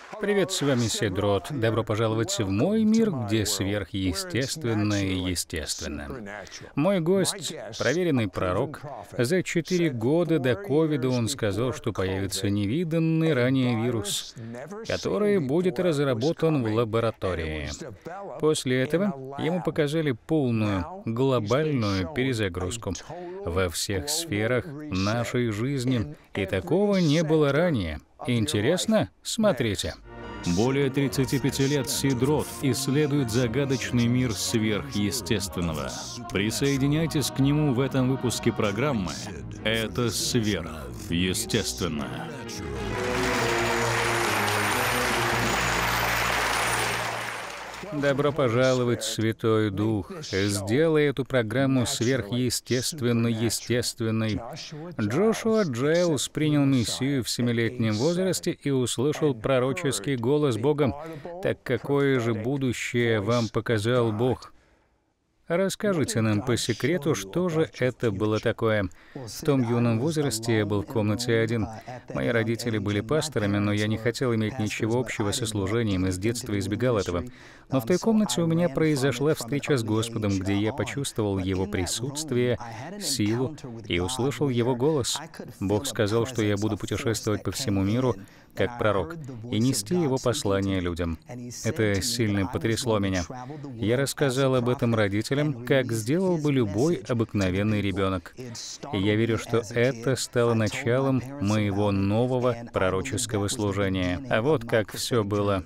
Привет, с вами Седрот. Добро пожаловать в мой мир, где сверхъестественное естественно. Мой гость — проверенный пророк. За 4 года до ковида он сказал, что появится невиданный ранее вирус, который будет разработан в лаборатории. После этого ему показали полную глобальную перезагрузку во всех сферах нашей жизни, и такого не было ранее. Интересно? Смотрите. Более 35 лет Седрот исследует загадочный мир сверхъестественного. Присоединяйтесь к нему в этом выпуске программы «Это сверхъестественно». Добро пожаловать, Святой Дух. Сделай эту программу сверхъестественно-естественной. Джошуа Джейлс принял миссию в 7-летнем возрасте и услышал пророческий голос Бога. Так какое же будущее вам показал Бог? Расскажите нам по секрету, что же это было такое. В том юном возрасте я был в комнате один. Мои родители были пасторами, но я не хотел иметь ничего общего со служением и с детства избегал этого. Но в той комнате у меня произошла встреча с Господом, где я почувствовал Его присутствие, силу и услышал Его голос. Бог сказал, что я буду путешествовать по всему миру, как пророк, и нести Его послание людям. Это сильно потрясло меня. Я рассказал об этом родителям, как сделал бы любой обыкновенный ребенок. И я верю, что это стало началом моего нового пророческого служения. А вот как все было.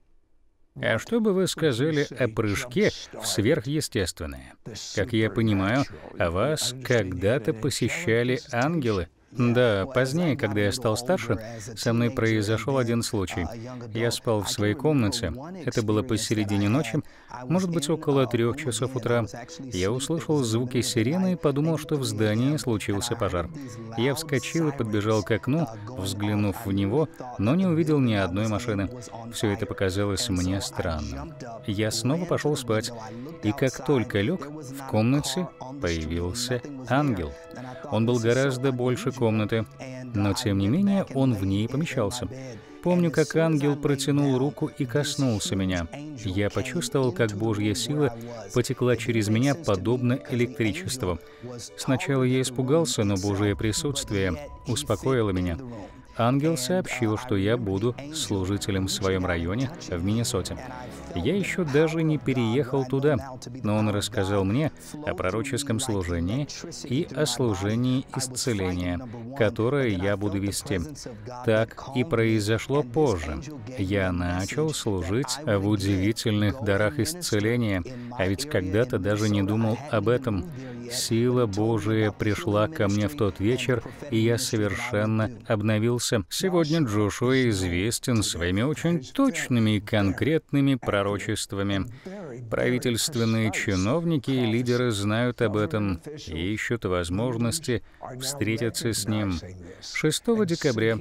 А что бы вы сказали о прыжке в сверхъестественное? Как я понимаю, вас когда-то посещали ангелы. Да, позднее, когда я стал старше, со мной произошел один случай. Я спал в своей комнате. Это было посередине ночи, может быть, около 3 часов утра. Я услышал звуки сирены и подумал, что в здании случился пожар. Я вскочил и подбежал к окну, взглянув в него, но не увидел ни одной машины. Все это показалось мне странным. Я снова пошел спать, и как только лег, в комнате появился ангел. Он был гораздо больше комнаты, но тем не менее он в ней помещался. Помню, как ангел протянул руку и коснулся меня. Я почувствовал, как Божья сила потекла через меня, подобно электричеству. Сначала я испугался, но Божие присутствие успокоило меня. Ангел сообщил, что я буду служителем в своем районе в Миннесоте. Я еще даже не переехал туда, но он рассказал мне о пророческом служении и о служении исцеления, которое я буду вести. Так и произошло позже. Я начал служить в удивительных дарах исцеления, а ведь когда-то даже не думал об этом. Сила Божия пришла ко мне в тот вечер, и я совершенно обновился. Сегодня Джошуа известен своими очень точными и конкретными пророчествами. Правительственные чиновники и лидеры знают об этом и ищут возможности встретиться с ним. 6 декабря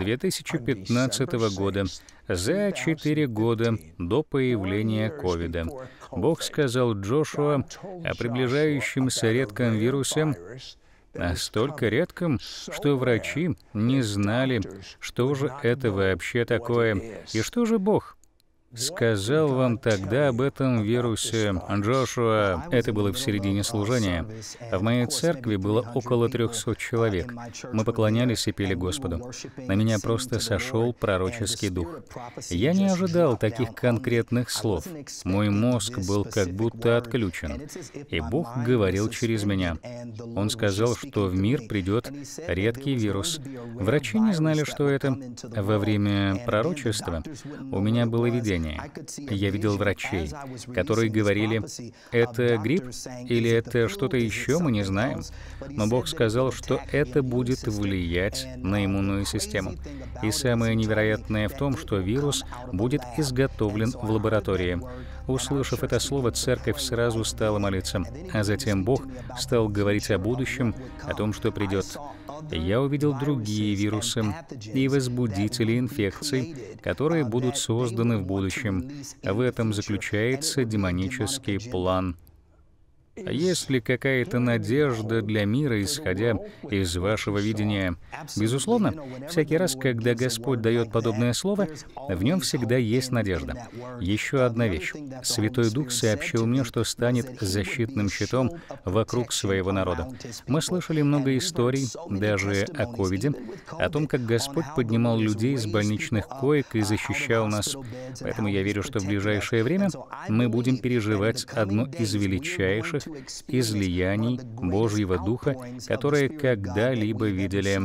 2015 года, за 4 года до появления ковида, Бог сказал Джошуа о приближающемся редком вирусе, настолько редком, что врачи не знали, что же это вообще такое, и что же Бог сказал вам тогда об этом вирусе. Джошуа, это было в середине служения. В моей церкви было около 300 человек. Мы поклонялись и пели Господу. На меня просто сошел пророческий дух. Я не ожидал таких конкретных слов. Мой мозг был как будто отключен. И Бог говорил через меня. Он сказал, что в мир придет редкий вирус. Врачи не знали, что это. Во время пророчества у меня было видение. Я видел врачей, которые говорили, это грипп или это что-то еще, мы не знаем. Но Бог сказал, что это будет влиять на иммунную систему. И самое невероятное в том, что вирус будет изготовлен в лаборатории. Услышав это слово, церковь сразу стала молиться, а затем Бог стал говорить о будущем, о том, что придет. Я увидел другие вирусы и возбудители инфекций, которые будут созданы в будущем. В этом заключается демонический план. Есть ли какая-то надежда для мира, исходя из вашего видения? Безусловно, всякий раз, когда Господь дает подобное слово, в нем всегда есть надежда. Еще одна вещь. Святой Дух сообщил мне, что станет защитным щитом вокруг своего народа. Мы слышали много историй, даже о ковиде, о том, как Господь поднимал людей из больничных коек и защищал нас. Поэтому я верю, что в ближайшее время мы будем переживать одно из величайших излияний Божьего Духа, которые когда-либо видели.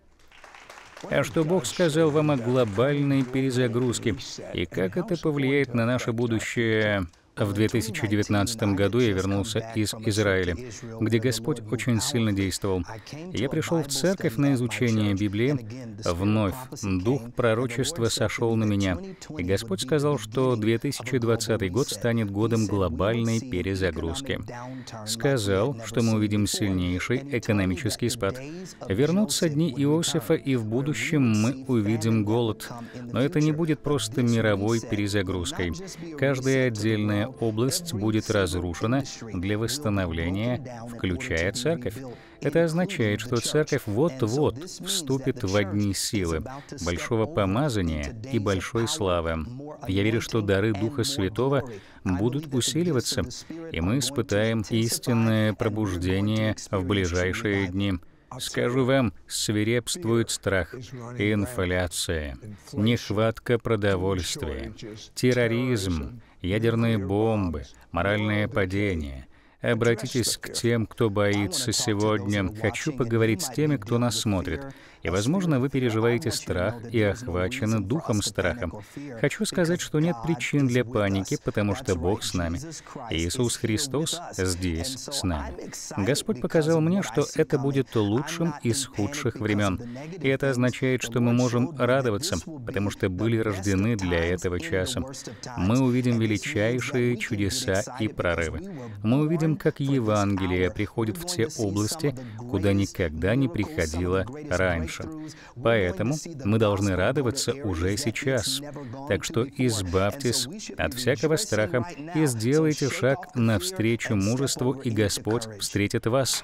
А что Бог сказал вам о глобальной перезагрузке, и как это повлияет на наше будущее? В 2019 году я вернулся из Израиля, где Господь очень сильно действовал. Я пришел в церковь на изучение Библии. Вновь дух пророчества сошел на меня, и Господь сказал, что 2020 год станет годом глобальной перезагрузки. Сказал, что мы увидим сильнейший экономический спад. Вернутся дни Иосифа, и в будущем мы увидим голод. Но это не будет просто мировой перезагрузкой. Каждая отдельная область будет разрушена для восстановления, включая церковь. Это означает, что церковь вот-вот вступит в одни силы, большого помазания и большой славы. Я верю, что дары Духа Святого будут усиливаться, и мы испытаем истинное пробуждение в ближайшие дни. Скажу вам, свирепствует страх, инфляция, нехватка продовольствия, терроризм, ядерные бомбы, моральное падение. Обратитесь к тем, кто боится сегодня. Хочу поговорить с теми, кто нас смотрит. И, возможно, вы переживаете страх и охвачены духом страха. Хочу сказать, что нет причин для паники, потому что Бог с нами. Иисус Христос здесь с нами. Господь показал мне, что это будет лучшим из худших времен. И это означает, что мы можем радоваться, потому что были рождены для этого часа. Мы увидим величайшие чудеса и прорывы. Мы увидим, как Евангелие приходит в те области, куда никогда не приходило раньше. Поэтому мы должны радоваться уже сейчас. Так что избавьтесь от всякого страха и сделайте шаг навстречу мужеству, и Господь встретит вас.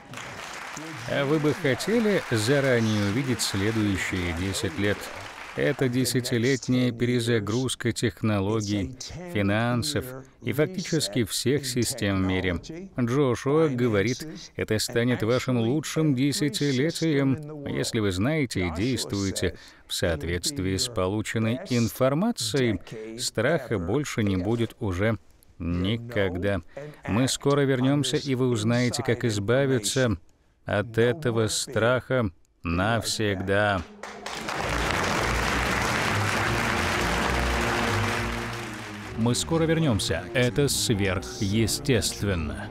А вы бы хотели заранее увидеть следующие 10 лет? Это десятилетняя перезагрузка технологий, финансов и фактически всех систем в мире. Джошуа говорит, это станет вашим лучшим десятилетием, если вы знаете и действуете в соответствии с полученной информацией. Страха больше не будет уже никогда. Мы скоро вернемся, и вы узнаете, как избавиться от этого страха навсегда. Мы скоро вернемся. Это сверхъестественно.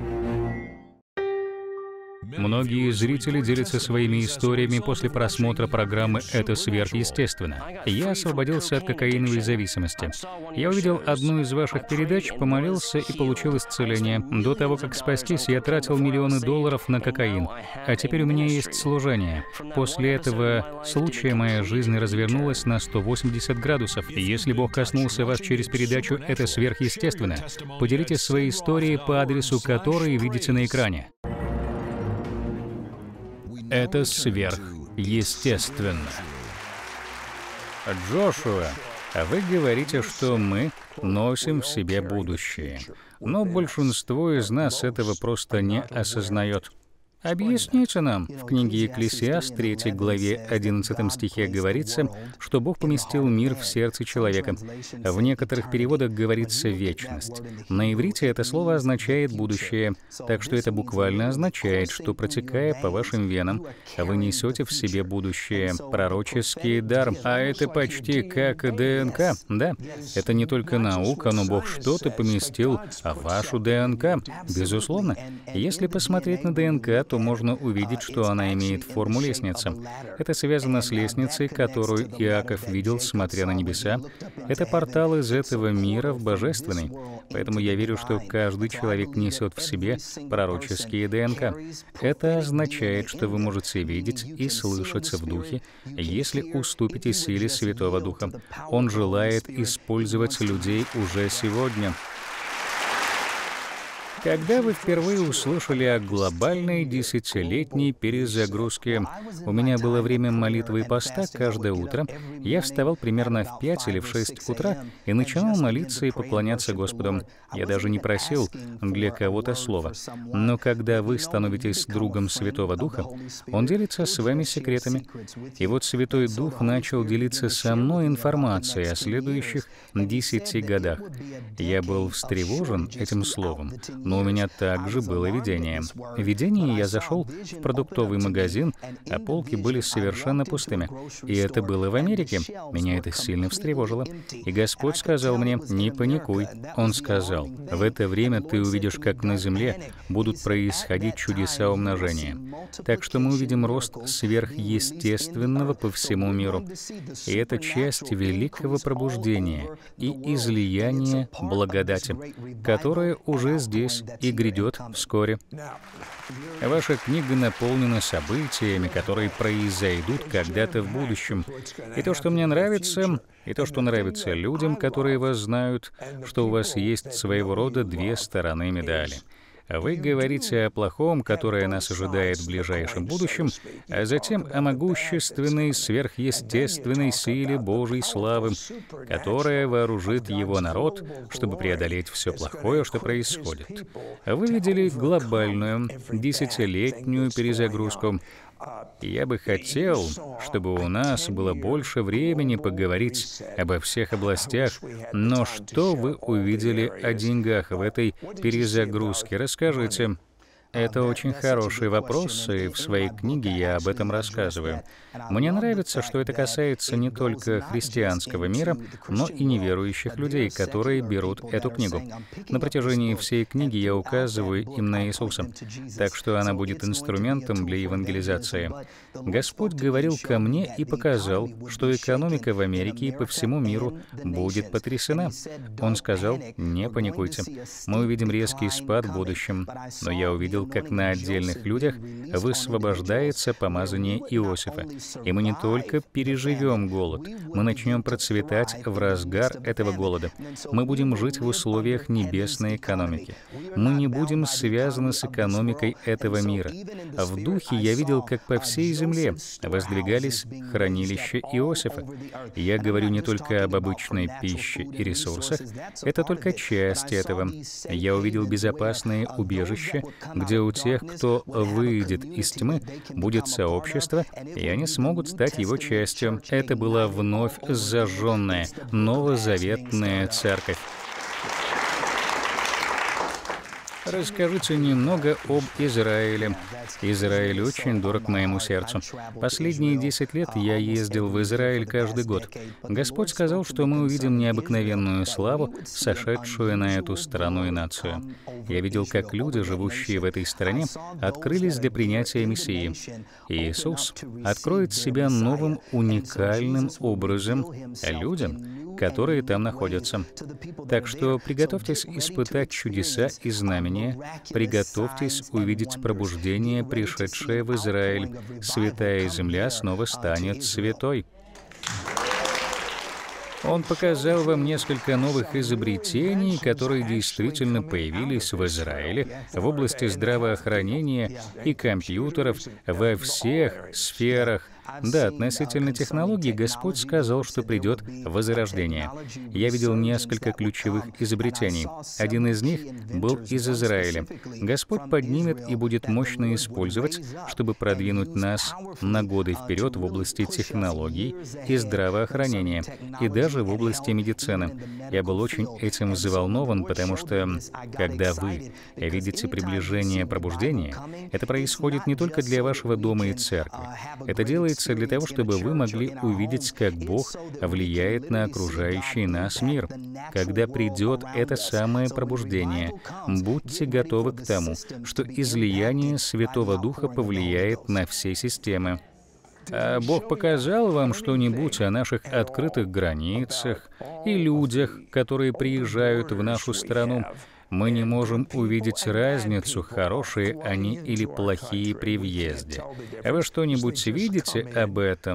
Многие зрители делятся своими историями после просмотра программы «Это сверхъестественно». Я освободился от кокаиновой зависимости. Я увидел одну из ваших передач, помолился и получил исцеление. До того, как спастись, я тратил миллионы долларов на кокаин. А теперь у меня есть служение. После этого случая моя жизнь развернулась на 180 градусов. Если Бог коснулся вас через передачу «Это сверхъестественно», поделитесь своей историей по адресу, который видите на экране. Это сверхъестественно. Джошуа, вы говорите, что мы носим в себе будущее, но большинство из нас этого просто не осознает. Объясните нам. В книге Екклесиаст, 3 главе 11 стихе говорится, что Бог поместил мир в сердце человека. В некоторых переводах говорится «вечность». На иврите это слово означает «будущее», так что это буквально означает, что, протекая по вашим венам, вы несете в себе будущее, пророческий дар. А это почти как ДНК, да? Это не только наука, но Бог что-то поместил в вашу ДНК. Безусловно. Если посмотреть на ДНК, то можно увидеть, что она имеет форму лестницы. Это связано с лестницей, которую Иаков видел, смотря на небеса. Это портал из этого мира в божественный. Поэтому я верю, что каждый человек несет в себе пророческие ДНК. Это означает, что вы можете видеть и слышать в Духе, если уступите силе Святого Духа. Он желает использовать людей уже сегодня. Когда вы впервые услышали о глобальной 10-летней перезагрузке? У меня было время молитвы и поста каждое утро. Я вставал примерно в 5 или в 6 утра и начинал молиться и поклоняться Господу. Я даже не просил для кого-то слова. Но когда вы становитесь другом Святого Духа, Он делится с вами секретами. И вот Святой Дух начал делиться со мной информацией о следующих 10 годах. Я был встревожен этим словом, но у меня также было видение. В видении я зашел в продуктовый магазин, а полки были совершенно пустыми. И это было в Америке. Меня это сильно встревожило. И Господь сказал мне: «Не паникуй». Он сказал: «В это время ты увидишь, как на земле будут происходить чудеса умножения». Так что мы увидим рост сверхъестественного по всему миру. И это часть великого пробуждения и излияния благодати, которое уже здесь и грядет вскоре. Ваша книга наполнена событиями, которые произойдут когда-то в будущем. И то, что мне нравится, и то, что нравится людям, которые вас знают, что у вас есть своего рода две стороны медали. Вы говорите о плохом, которое нас ожидает в ближайшем будущем, а затем о могущественной, сверхъестественной силе Божьей славы, которая вооружит его народ, чтобы преодолеть все плохое, что происходит. Вы видели глобальную, 10-летнюю перезагрузку. Я бы хотел, чтобы у нас было больше времени поговорить обо всех областях, но что вы увидели о деньгах в этой перезагрузке? Расскажите. Это очень хороший вопрос, и в своей книге я об этом рассказываю. Мне нравится, что это касается не только христианского мира, но и неверующих людей, которые берут эту книгу. На протяжении всей книги я указываю им на Иисуса, так что она будет инструментом для евангелизации. Господь говорил ко мне и показал, что экономика в Америке и по всему миру будет потрясена. Он сказал: «Не паникуйте. Мы увидим резкий спад в будущем». Но я увидел, как на отдельных людях высвобождается помазание Иосифа. И мы не только переживем голод, мы начнем процветать в разгар этого голода. Мы будем жить в условиях небесной экономики. Мы не будем связаны с экономикой этого мира. В духе я видел, как по всей земле воздвигались хранилища Иосифа. Я говорю не только об обычной пище и ресурсах, это только часть этого. Я увидел безопасные убежища, где у тех, кто выйдет из тьмы, будет сообщество, и они смогут стать его частью. Это была вновь зажженная, новозаветная церковь. Расскажите немного об Израиле. Израиль очень дорог моему сердцу. Последние 10 лет я ездил в Израиль каждый год. Господь сказал, что мы увидим необыкновенную славу, сошедшую на эту страну и нацию. Я видел, как люди, живущие в этой стране, открылись для принятия Мессии. Иисус откроет себя новым, уникальным образом людям, которые там находятся. Так что приготовьтесь испытать чудеса и знамения, приготовьтесь увидеть пробуждение, пришедшее в Израиль. Святая земля снова станет святой. Он показал вам несколько новых изобретений, которые действительно появились в Израиле в области здравоохранения и компьютеров во всех сферах. Да, относительно технологий Господь сказал, что придет возрождение. Я видел несколько ключевых изобретений. Один из них был из Израиля. Господь поднимет и будет мощно использовать, чтобы продвинуть нас на годы вперед в области технологий и здравоохранения, и даже в области медицины. Я был очень этим взволнован, потому что, когда вы видите приближение пробуждения, это происходит не только для вашего дома и церкви. Это делается для того, чтобы вы могли увидеть, как Бог влияет на окружающий нас мир. Когда придет это самое пробуждение, будьте готовы к тому, что излияние Святого Духа повлияет на все системы. А Бог показал вам что-нибудь о наших открытых границах и людях, которые приезжают в нашу страну? Мы не можем увидеть разницу, хорошие они или плохие при въезде. А вы что-нибудь видите об этом?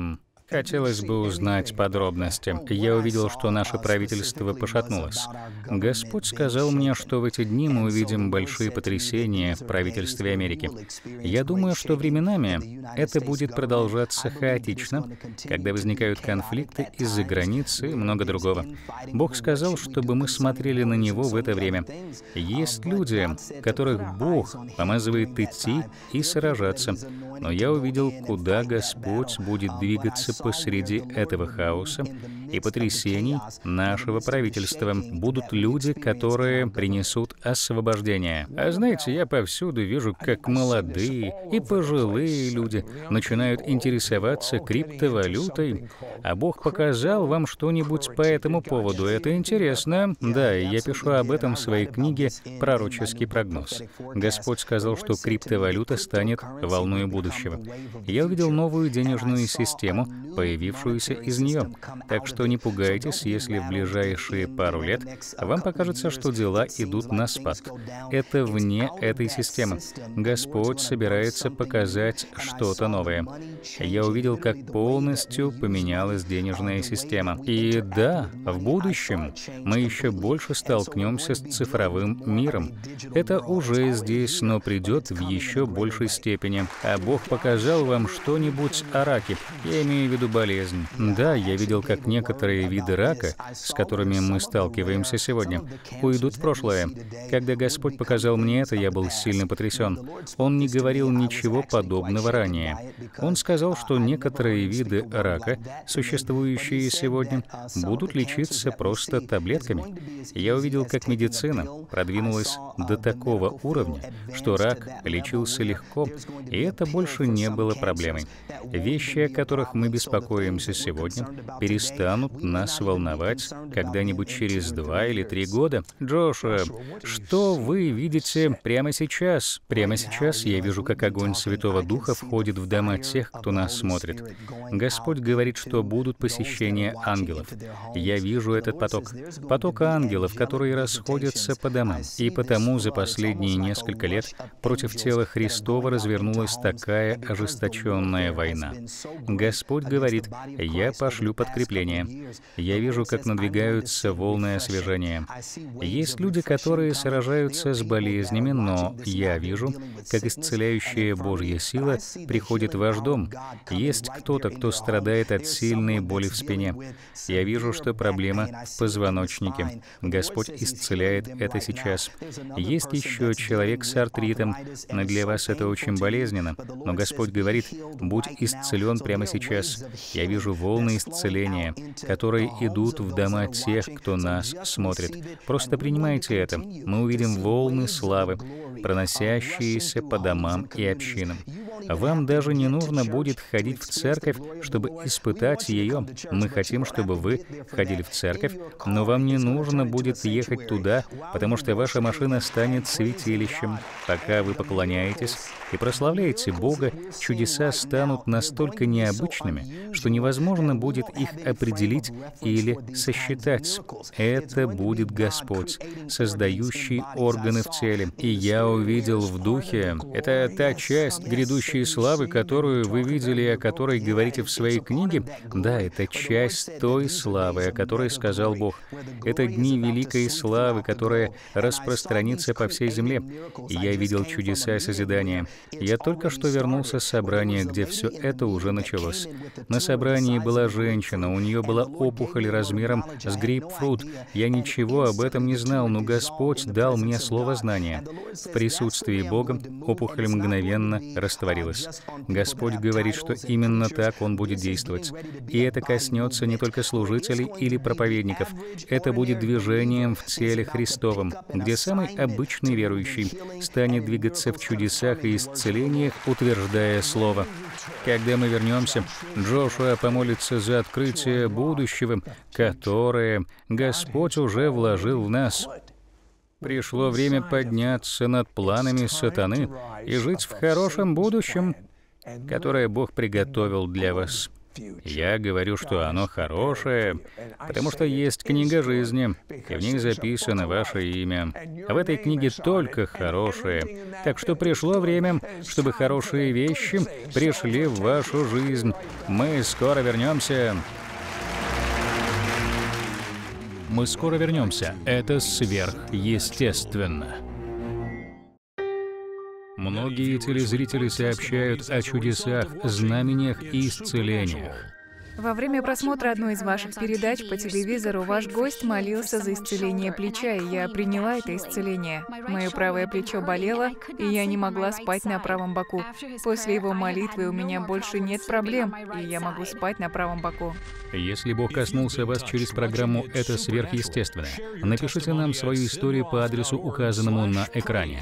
Хотелось бы узнать подробности. Я увидел, что наше правительство пошатнулось. Господь сказал мне, что в эти дни мы увидим большие потрясения в правительстве Америки. Я думаю, что временами это будет продолжаться хаотично, когда возникают конфликты из-за границы и много другого. Бог сказал, чтобы мы смотрели на Него в это время. Есть люди, которых Бог помазывает идти и сражаться. Но я увидел, куда Господь будет двигаться посреди этого хаоса и потрясений нашего правительства. Будут люди, которые принесут освобождение. А знаете, я повсюду вижу, как молодые и пожилые люди начинают интересоваться криптовалютой. А Бог показал вам что-нибудь по этому поводу? Это интересно. Да, я пишу об этом в своей книге «Пророческий прогноз». Господь сказал, что криптовалюта станет волной будущего. Я увидел новую денежную систему, появившуюся из нее. Так что не пугайтесь, если в ближайшие пару лет вам покажется, что дела идут на спад. Это вне этой системы. Господь собирается показать что-то новое. Я увидел, как полностью поменялась денежная система. И да, в будущем мы еще больше столкнемся с цифровым миром. Это уже здесь, но придет в еще большей степени. А Бог показал вам что-нибудь о раке. Я имею в виду болезнь. Да, я видел, как некоторые виды рака, с которыми мы сталкиваемся сегодня, уйдут в прошлое. Когда Господь показал мне это, я был сильно потрясен. Он не говорил ничего подобного ранее. Он сказал, что некоторые виды рака, существующие сегодня, будут лечиться просто таблетками. Я увидел, как медицина продвинулась до такого уровня, что рак лечился легко, и это больше не было проблемой. Вещи, о которых мы беспокоимся сегодня, перестанут нас волновать когда-нибудь через 2 или 3 года. Джошуа, что вы видите прямо сейчас? Прямо сейчас я вижу, как огонь Святого Духа входит в дома тех, кто нас смотрит. Господь говорит, что будут посещения ангелов. Я вижу этот поток. Поток ангелов, которые расходятся по домам. И потому за последние несколько лет против тела Христова развернулась такая ожесточенная война. Господь говорит: «Я пошлю подкрепление». Я вижу, как надвигаются волны освежения. Есть люди, которые сражаются с болезнями, но я вижу, как исцеляющая Божья сила приходит в ваш дом. Есть кто-то, кто страдает от сильной боли в спине. Я вижу, что проблема в позвоночнике. Господь исцеляет это сейчас. Есть еще человек с артритом, но для вас это очень болезненно. Но Господь говорит: «Будь исцелен прямо сейчас». Я вижу волны исцеления, которые идут в дома тех, кто нас смотрит. Просто принимайте это. Мы увидим волны славы, проносящиеся по домам и общинам. Вам даже не нужно будет ходить в церковь, чтобы испытать ее. Мы хотим, чтобы вы ходили в церковь, но вам не нужно будет ехать туда, потому что ваша машина станет святилищем. Пока вы поклоняетесь и прославляете Бога, чудеса станут настолько необычными, что невозможно будет их определить или сосчитать. Это будет Господь, создающий органы в теле. И я увидел в духе, это та часть грядущей славы, которую вы видели и о которой говорите в своей книге. Да, это часть той славы, о которой сказал Бог. Это дни великой славы, которая распространится по всей земле. И я видел чудеса созидания. Я только что вернулся с собрания, где все это уже началось. На собрании была женщина, у нее была опухоль размером с грейпфрут. Я ничего об этом не знал, но Господь дал мне слово знания. В присутствии Бога опухоль мгновенно растворилась. Господь говорит, что именно так Он будет действовать. И это коснется не только служителей или проповедников. Это будет движением в теле Христовом, где самый обычный верующий станет двигаться в чудесах и исцелениях, утверждая Слово. Когда мы вернемся, Джошуа помолится за открытие будущего, которое Господь уже вложил в нас. Пришло время подняться над планами сатаны и жить в хорошем будущем, которое Бог приготовил для вас. Я говорю, что оно хорошее, потому что есть книга жизни, и в ней записано ваше имя. А в этой книге только хорошее. Так что пришло время, чтобы хорошие вещи пришли в вашу жизнь. Мы скоро вернемся. Мы скоро вернемся. Это сверхъестественно. Многие телезрители сообщают о чудесах, знамениях и исцелениях. Во время просмотра одной из ваших передач по телевизору ваш гость молился за исцеление плеча, и я приняла это исцеление. Мое правое плечо болело, и я не могла спать на правом боку. После его молитвы у меня больше нет проблем, и я могу спать на правом боку. Если Бог коснулся вас через программу «Это сверхъестественно», напишите нам свою историю по адресу, указанному на экране.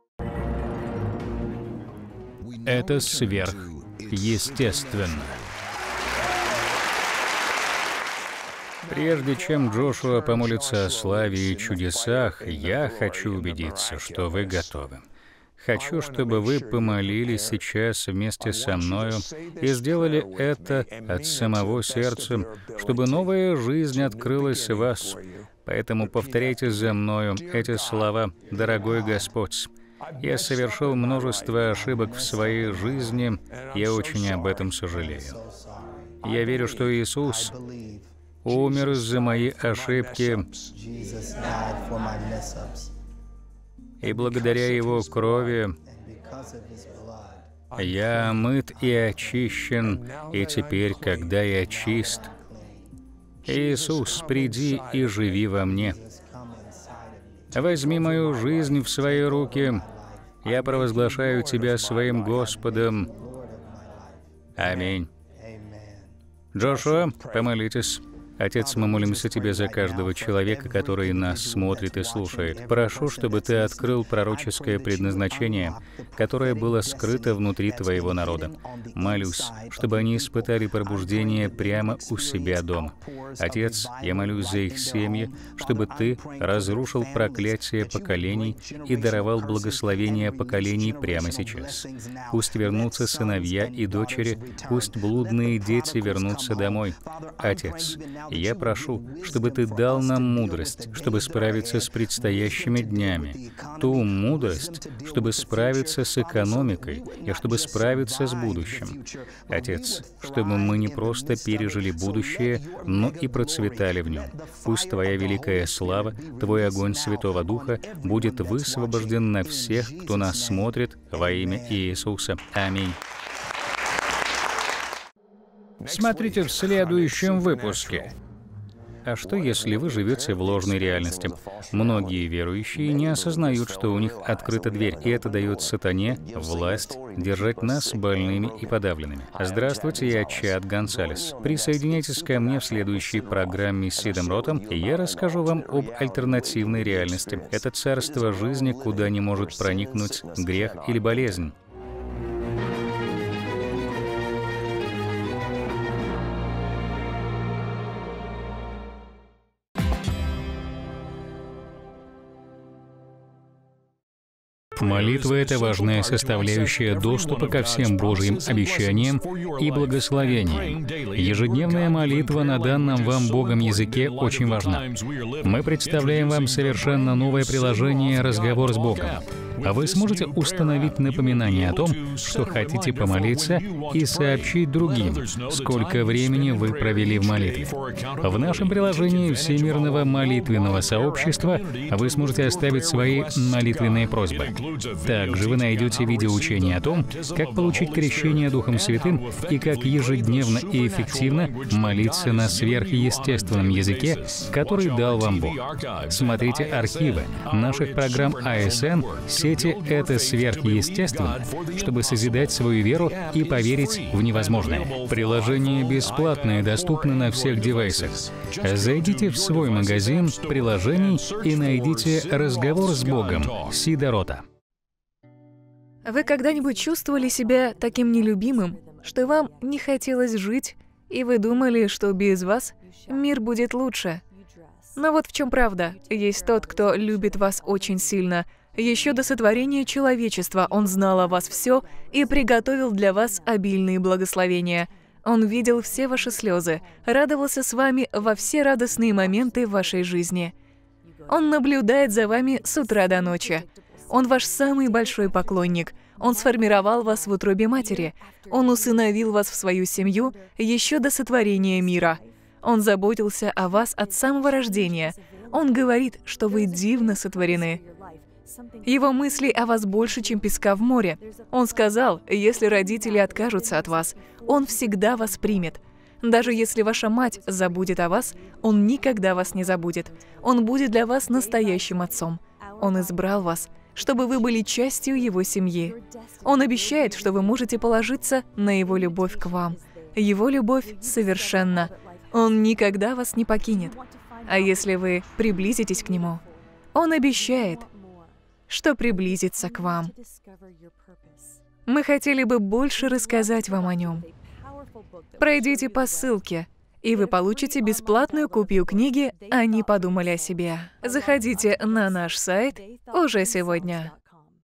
Это сверхъестественно. Прежде чем Джошуа помолится о славе и чудесах, я хочу убедиться, что вы готовы. Хочу, чтобы вы помолились сейчас вместе со мною и сделали это от самого сердца, чтобы новая жизнь открылась в вас. Поэтому повторяйте за мною эти слова: «Дорогой Господь, я совершил множество ошибок в своей жизни, я очень об этом сожалею. Я верю, что Иисус умер за мои ошибки, и благодаря Его крови я омыт и очищен, и теперь, когда я чист, Иисус, приди и живи во мне. Возьми мою жизнь в свои руки, я провозглашаю Тебя своим Господом. Аминь». Джошуа, помолитесь. Отец, мы молимся Тебе за каждого человека, который нас смотрит и слушает. Прошу, чтобы Ты открыл пророческое предназначение, которое было скрыто внутри Твоего народа. Молюсь, чтобы они испытали пробуждение прямо у себя дома. Отец, я молюсь за их семьи, чтобы Ты разрушил проклятие поколений и даровал благословение поколений прямо сейчас. Пусть вернутся сыновья и дочери, пусть блудные дети вернутся домой. Отец, я прошу, чтобы Ты дал нам мудрость, чтобы справиться с предстоящими днями, ту мудрость, чтобы справиться с экономикой и чтобы справиться с будущим. Отец, чтобы мы не просто пережили будущее, но и процветали в нем. Пусть Твоя великая слава, Твой огонь Святого Духа будет высвобожден на всех, кто нас смотрит, во имя Иисуса. Аминь. Смотрите в следующем выпуске. А что, если вы живете в ложной реальности? Многие верующие не осознают, что у них открыта дверь, и это дает сатане власть держать нас больными и подавленными. Здравствуйте, я Чад Гонсалес. Присоединяйтесь ко мне в следующей программе с Сидом Ротом, и я расскажу вам об альтернативной реальности. Это царство жизни, куда не может проникнуть грех или болезнь. Молитва — это важная составляющая доступа ко всем Божьим обещаниям и благословениям. Ежедневная молитва на данном вам Богом языке очень важна. Мы представляем вам совершенно новое приложение «Разговор с Богом». А вы сможете установить напоминание о том, что хотите помолиться, и сообщить другим, сколько времени вы провели в молитве. В нашем приложении Всемирного молитвенного сообщества вы сможете оставить свои молитвенные просьбы. Также вы найдете видеоучение о том, как получить крещение Духом Святым и как ежедневно и эффективно молиться на сверхъестественном языке, который дал вам Бог. Смотрите архивы наших программ АСН, сети «Это сверхъестественно», чтобы созидать свою веру и поверить в невозможное. Приложение бесплатное, доступно на всех девайсах. Зайдите в свой магазин приложений и найдите «Разговор с Богом» Сида Рота. Вы когда-нибудь чувствовали себя таким нелюбимым, что вам не хотелось жить, и вы думали, что без вас мир будет лучше? Но вот в чем правда. Есть тот, кто любит вас очень сильно. Еще до сотворения человечества Он знал о вас все и приготовил для вас обильные благословения. Он видел все ваши слезы, радовался с вами во все радостные моменты в вашей жизни. Он наблюдает за вами с утра до ночи. Он ваш самый большой поклонник. Он сформировал вас в утробе матери. Он усыновил вас в свою семью еще до сотворения мира. Он заботился о вас от самого рождения. Он говорит, что вы дивно сотворены. Его мысли о вас больше, чем песка в море. Он сказал, если родители откажутся от вас, Он всегда вас примет. Даже если ваша мать забудет о вас, Он никогда вас не забудет. Он будет для вас настоящим отцом. Он избрал вас, чтобы вы были частью Его семьи. Он обещает, что вы можете положиться на Его любовь к вам. Его любовь совершенна. Он никогда вас не покинет. А если вы приблизитесь к Нему, Он обещает, что приблизится к вам. Мы хотели бы больше рассказать вам о Нем. Пройдите по ссылке, и вы получите бесплатную копию книги «Они подумали о себе». Заходите на наш сайт уже сегодня.